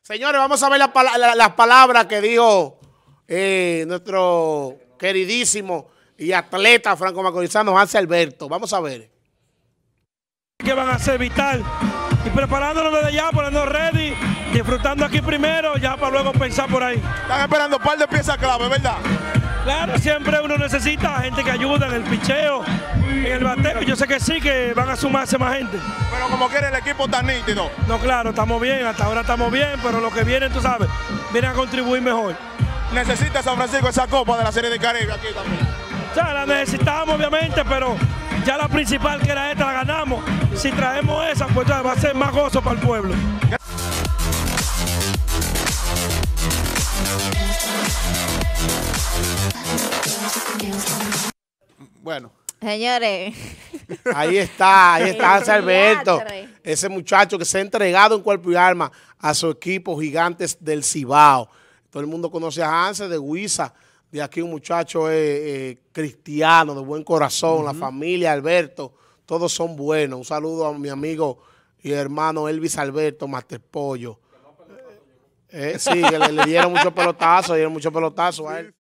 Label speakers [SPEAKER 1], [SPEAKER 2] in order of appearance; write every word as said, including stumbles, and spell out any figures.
[SPEAKER 1] Señores, vamos a ver las la, la, la palabras que dijo eh, nuestro queridísimo y atleta franco-macorizano Hanse Alberto. Vamos a ver.
[SPEAKER 2] ¿Qué van a hacer vital? Y preparándonos desde ya, poniéndonos ready, disfrutando aquí primero, ya para luego pensar por ahí.
[SPEAKER 3] Están esperando un par de piezas clave, ¿verdad?
[SPEAKER 2] Claro, siempre uno necesita gente que ayude en el picheo, en el bateo. Yo sé que sí, que van a sumarse más gente.
[SPEAKER 3] Pero como quiere el equipo está nítido.
[SPEAKER 2] No, claro, estamos bien, hasta ahora estamos bien, pero lo que viene, tú sabes, vienen a contribuir mejor.
[SPEAKER 3] Necesita San Francisco esa copa de la Serie de Caribe aquí también.
[SPEAKER 2] O sea, la necesitamos obviamente, pero ya la principal que era esta la ganamos. Si traemos esa, pues ya va a ser más gozo para el pueblo.
[SPEAKER 1] Bueno.
[SPEAKER 4] Señores.
[SPEAKER 1] Ahí está, ahí está Hanse Alberto, ese muchacho que se ha entregado en cuerpo y alma a su equipo Gigantes del Cibao. Todo el mundo conoce a Hanse de Huiza, de aquí un muchacho eh, eh, cristiano, de buen corazón, uh-huh. La familia Alberto, todos son buenos. Un saludo a mi amigo y hermano Elvis Alberto, Master Pollo. Eh, sí, que le, le dieron muchos pelotazos, le dieron muchos pelotazos a él.